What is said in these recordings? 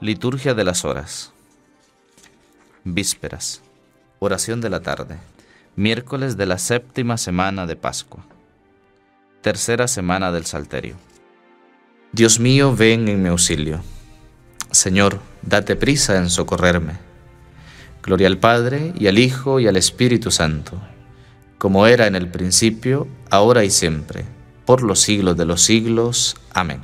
Liturgia de las horas. Vísperas. Oración de la tarde. Miércoles de la séptima semana de Pascua. Tercera semana del Salterio. Dios mío, ven en mi auxilio. Señor, date prisa en socorrerme. Gloria al Padre, y al Hijo, y al Espíritu Santo, como era en el principio, ahora y siempre, por los siglos de los siglos. Amén.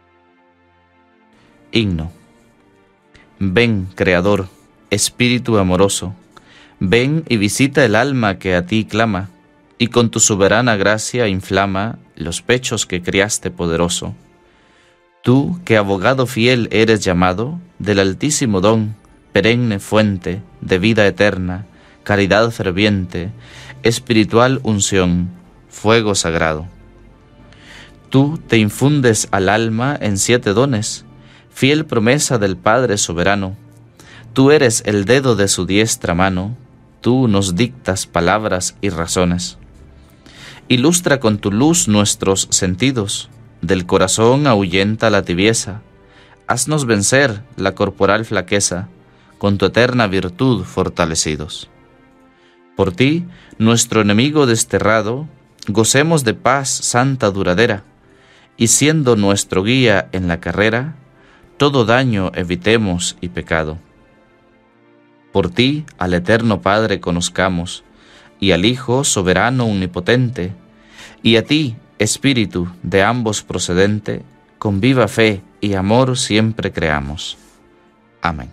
Himno. Ven, Creador, Espíritu amoroso, ven y visita el alma que a ti clama, y con tu soberana gracia inflama los pechos que criaste poderoso. Tú, que abogado fiel eres llamado, del altísimo don, perenne fuente de vida eterna, caridad ferviente, espiritual unción, fuego sagrado. Tú te infundes al alma en 7 dones, fiel promesa del Padre soberano. Tú eres el dedo de su diestra mano, tú nos dictas palabras y razones. Ilustra con tu luz nuestros sentidos, del corazón ahuyenta la tibieza. Haznos vencer la corporal flaqueza, con tu eterna virtud fortalecidos. Por ti, nuestro enemigo desterrado, gocemos de paz santa duradera, y siendo nuestro guía en la carrera, todo daño evitemos y pecado. Por ti, al eterno Padre conozcamos, y al Hijo soberano omnipotente, y a ti, Espíritu de ambos procedente, con viva fe y amor siempre creamos. Amén.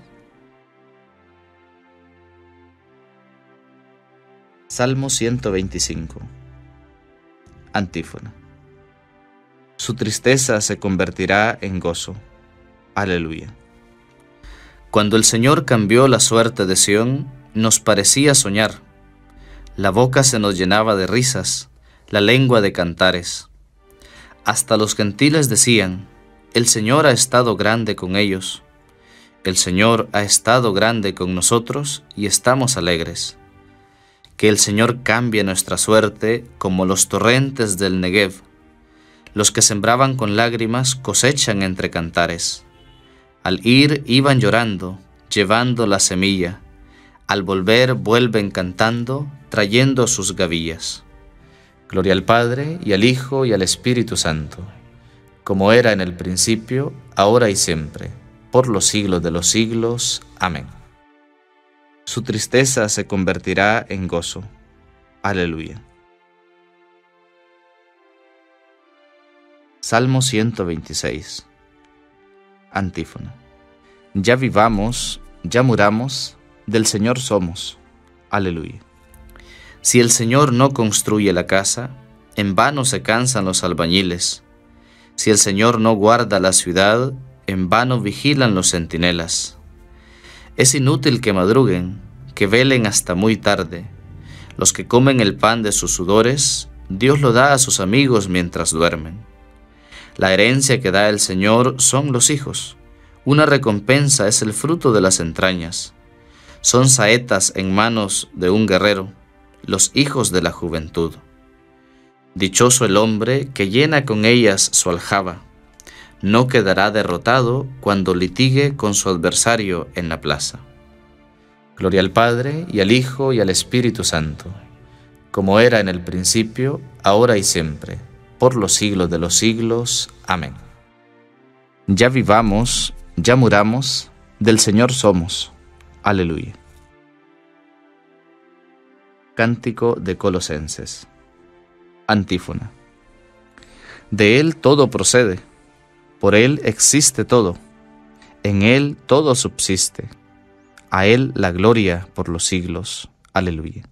Salmo 125. Antífona. Su tristeza se convertirá en gozo. Aleluya. Cuando el Señor cambió la suerte de Sión, nos parecía soñar. La boca se nos llenaba de risas, la lengua de cantares. Hasta los gentiles decían: el Señor ha estado grande con ellos. El Señor ha estado grande con nosotros y estamos alegres. Que el Señor cambie nuestra suerte como los torrentes del Negev. Los que sembraban con lágrimas cosechan entre cantares. Al ir iban llorando, llevando la semilla. Al volver vuelven cantando, trayendo sus gavillas. Gloria al Padre, y al Hijo, y al Espíritu Santo, como era en el principio, ahora y siempre, por los siglos de los siglos. Amén. Su tristeza se convertirá en gozo. Aleluya. Salmo 126. Antífona. Ya vivamos, ya muramos, del Señor somos. Aleluya. Si el Señor no construye la casa, en vano se cansan los albañiles. Si el Señor no guarda la ciudad, en vano vigilan los centinelas. Es inútil que madruguen, que velen hasta muy tarde. Los que comen el pan de sus sudores, Dios lo da a sus amigos mientras duermen. La herencia que da el Señor son los hijos. Una recompensa es el fruto de las entrañas. Son saetas en manos de un guerrero, los hijos de la juventud. Dichoso el hombre que llena con ellas su aljaba. No quedará derrotado cuando litigue con su adversario en la plaza. Gloria al Padre, y al Hijo, y al Espíritu Santo, como era en el principio, ahora y siempre, por los siglos de los siglos. Amén. Ya vivamos, ya muramos, del Señor somos. Aleluya. Cántico de Colosenses. Antífona. De Él todo procede, por Él existe todo, en Él todo subsiste, a Él la gloria por los siglos. Aleluya.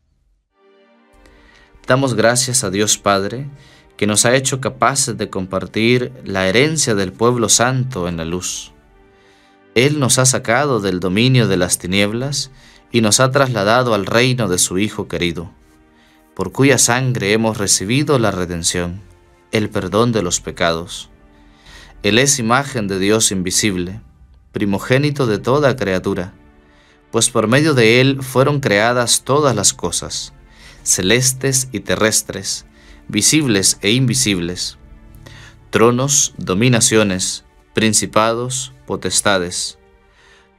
Damos gracias a Dios Padre, que nos ha hecho capaces de compartir la herencia del pueblo santo en la luz. Él nos ha sacado del dominio de las tinieblas y nos ha trasladado al reino de su Hijo querido, por cuya sangre hemos recibido la redención, el perdón de los pecados. Él es imagen de Dios invisible, primogénito de toda criatura, pues por medio de Él fueron creadas todas las cosas, celestes y terrestres, visibles e invisibles, tronos, dominaciones, principados, potestades.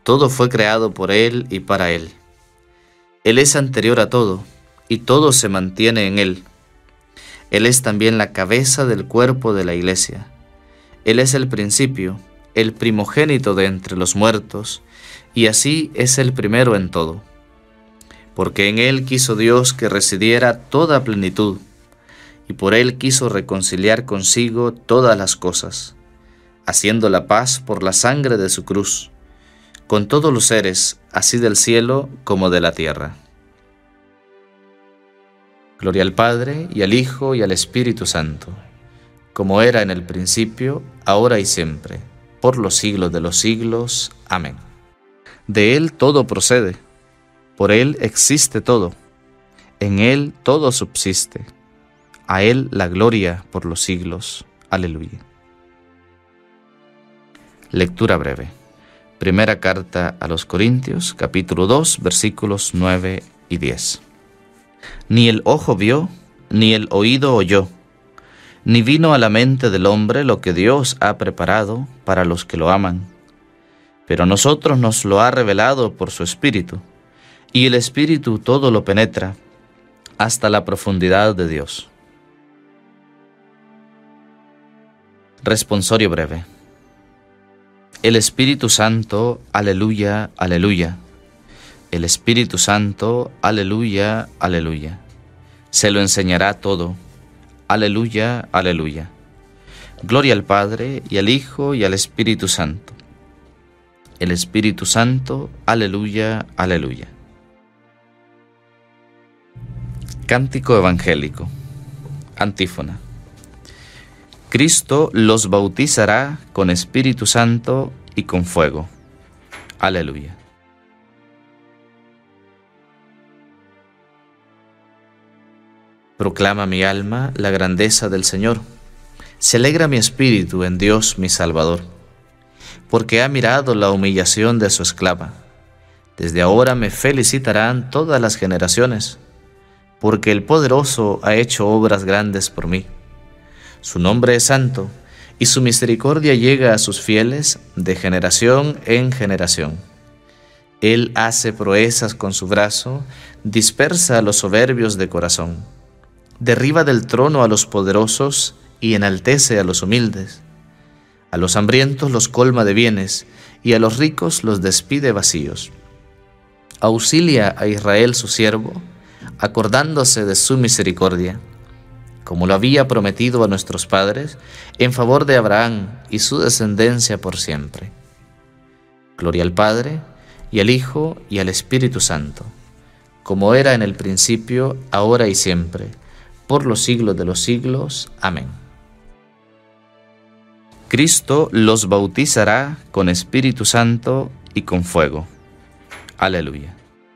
Todo fue creado por Él y para Él. Él es anterior a todo, y todo se mantiene en Él. Él es también la cabeza del cuerpo de la Iglesia. Él es el principio, el primogénito de entre los muertos, y así es el primero en todo. Porque en Él quiso Dios que residiera toda plenitud, y por Él quiso reconciliar consigo todas las cosas, haciendo la paz por la sangre de su cruz, con todos los seres, así del cielo como de la tierra. Gloria al Padre, y al Hijo, y al Espíritu Santo, como era en el principio, ahora y siempre, por los siglos de los siglos. Amén. De Él todo procede, por Él existe todo, en Él todo subsiste, a Él la gloria por los siglos. Aleluya. Lectura breve. Primera carta a los Corintios, capítulo 2, versículos 9 y 10. Ni el ojo vio, ni el oído oyó, ni vino a la mente del hombre lo que Dios ha preparado para los que lo aman. Pero a nosotros nos lo ha revelado por su Espíritu, y el Espíritu todo lo penetra, hasta la profundidad de Dios. Responsorio breve. El Espíritu Santo, aleluya, aleluya. El Espíritu Santo, aleluya, aleluya. Se lo enseñará todo. Aleluya, aleluya. Gloria al Padre, y al Hijo, y al Espíritu Santo. El Espíritu Santo, aleluya, aleluya. Cántico evangélico. Antífona. Cristo los bautizará con Espíritu Santo y con fuego. Aleluya. Proclama mi alma la grandeza del Señor. Se alegra mi espíritu en Dios mi Salvador, porque ha mirado la humillación de su esclava. Desde ahora me felicitarán todas las generaciones, porque el Poderoso ha hecho obras grandes por mí. Su nombre es santo, y su misericordia llega a sus fieles de generación en generación. Él hace proezas con su brazo, dispersa a los soberbios de corazón. Derriba del trono a los poderosos y enaltece a los humildes. A los hambrientos los colma de bienes, y a los ricos los despide vacíos. Auxilia a Israel su siervo, acordándose de su misericordia, como lo había prometido a nuestros padres, en favor de Abraham y su descendencia por siempre. Gloria al Padre, y al Hijo, y al Espíritu Santo, como era en el principio, ahora y siempre, por los siglos de los siglos. Amén. Cristo los bautizará con Espíritu Santo y con fuego. Aleluya.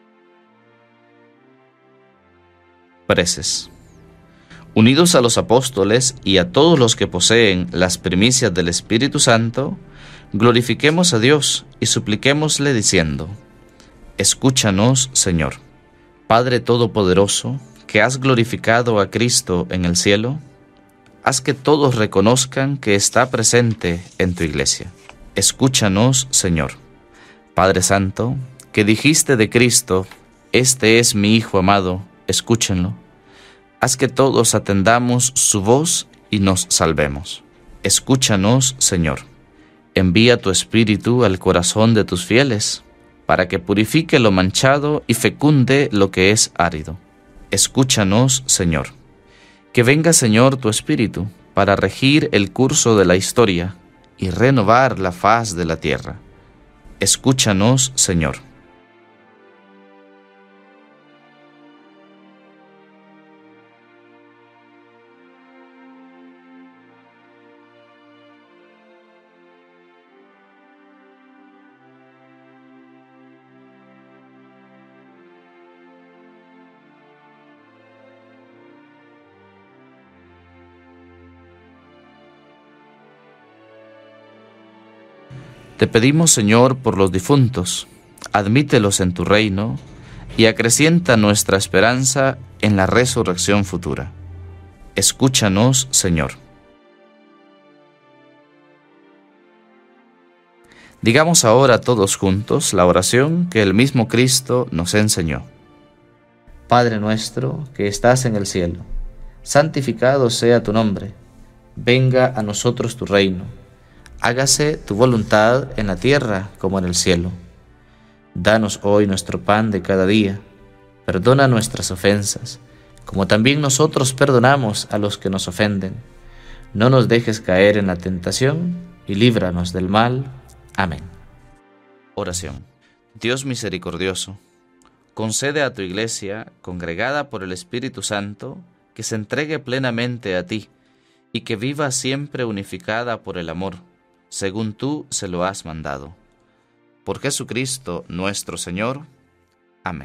Preces. Unidos a los apóstoles y a todos los que poseen las primicias del Espíritu Santo, glorifiquemos a Dios y supliquémosle diciendo: Escúchanos, Señor. Padre Todopoderoso, que has glorificado a Cristo en el cielo, haz que todos reconozcan que está presente en tu iglesia. Escúchanos, Señor. Padre Santo, que dijiste de Cristo: Este es mi Hijo amado, escúchenlo. Haz que todos atendamos su voz y nos salvemos. Escúchanos, Señor. Envía tu Espíritu al corazón de tus fieles, para que purifique lo manchado y fecunde lo que es árido. Escúchanos, Señor. Que venga, Señor, tu Espíritu, para regir el curso de la historia y renovar la faz de la tierra. Escúchanos, Señor. Te pedimos, Señor, por los difuntos, admítelos en tu reino y acrecienta nuestra esperanza en la resurrección futura. Escúchanos, Señor. Digamos ahora todos juntos la oración que el mismo Cristo nos enseñó. Padre nuestro que estás en el cielo, santificado sea tu nombre. Venga a nosotros tu reino. Hágase tu voluntad en la tierra como en el cielo. Danos hoy nuestro pan de cada día. Perdona nuestras ofensas, como también nosotros perdonamos a los que nos ofenden. No nos dejes caer en la tentación y líbranos del mal. Amén. Oración. Dios misericordioso, concede a tu Iglesia, congregada por el Espíritu Santo, que se entregue plenamente a ti y que viva siempre unificada por el amor, según tú se lo has mandado. Por Jesucristo nuestro Señor. Amén.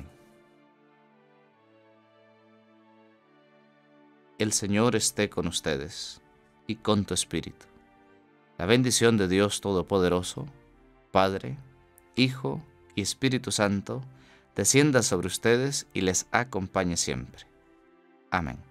El Señor esté con ustedes y con tu espíritu. La bendición de Dios Todopoderoso, Padre, Hijo y Espíritu Santo, descienda sobre ustedes y les acompañe siempre. Amén.